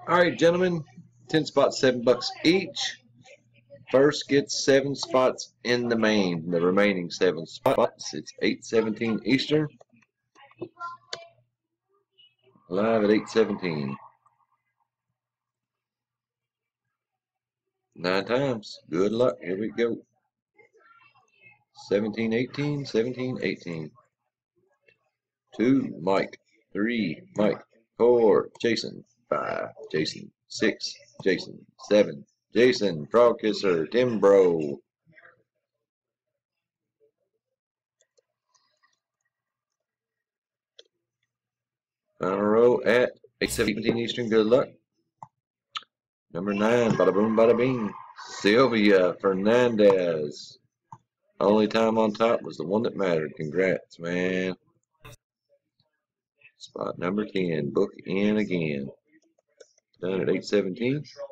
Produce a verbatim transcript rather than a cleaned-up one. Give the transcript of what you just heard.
All right, gentlemen, ten spots, seven bucks each. First gets seven spots in the main. The remaining seven spots, it's eight seventeen Eastern. Live at eight seventeen. Nine times. Good luck. Here we go. seventeen eighteen, seventeen eighteen. Two, Mike. Three, Mike. Four, Jason. Five, Jason. Six, Jason. Seven, Jason. Frog Kisser. Timbro. Final row at eight seventeen Eastern. Good luck. Number nine, bada boom, bada bing. Sylvia Fernandez. Only time on top was the one that mattered. Congrats, man. Spot number ten. Book in again. Done at eight seventeen.